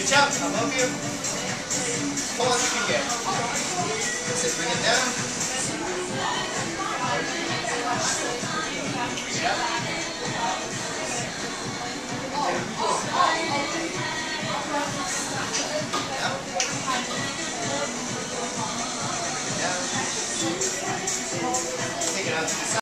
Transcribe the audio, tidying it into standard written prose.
Reach out, above you. Pull as you can get. That's it, bring it down.